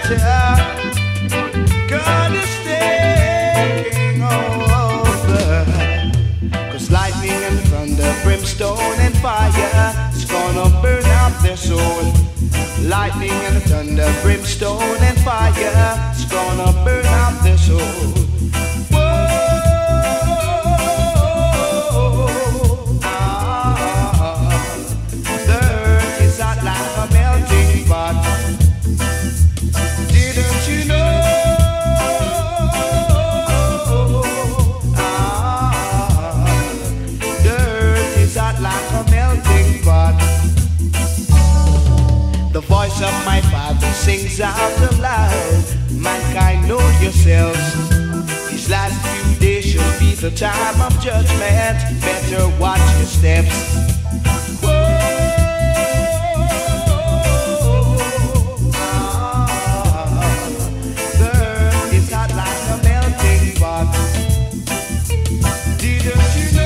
water. God is taking over. 'Cause lightning and thunder, brimstone and fire, it's gonna burn out their soul. Lightning and thunder, brimstone and fire, it's gonna burn out their soul. Voice of my Father sings out aloud. Mankind, know yourselves. These last few days shall be the time of judgment. Better watch your steps. The earth is hot like a melting pot. Didn't you know?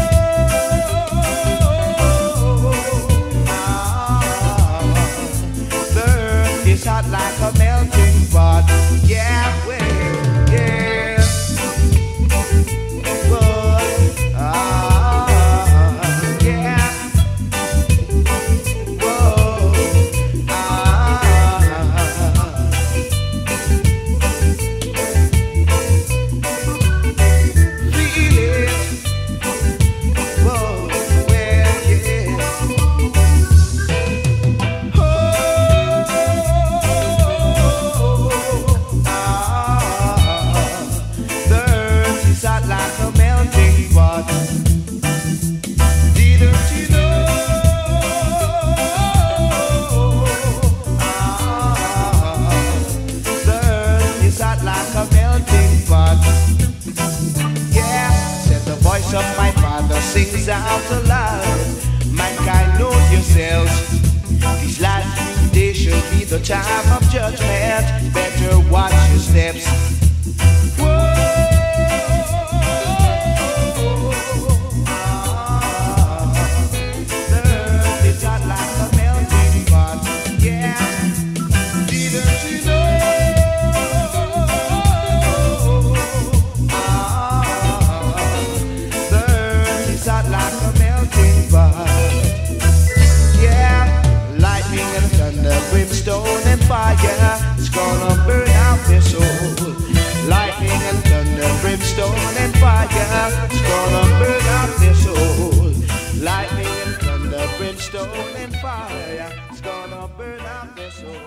It's hot like a melting pot. Yeah, well, yeah. But, yeah. Whoa, feel it. Whoa, well, yeah. Like a melting pot. Didn't you know? The earth is hot like a melting pot. Yeah, said the voice of my Father sings out aloud. Mankind, know yourselves. These last few days shall be the time of judgment. Better watch your steps. Brimstone and fire, it's gonna burn out their soul. Lightning and thunder, brimstone and fire, it's gonna burn out their soul. Lightning and thunder, brimstone and fire, it's gonna burn out their soul.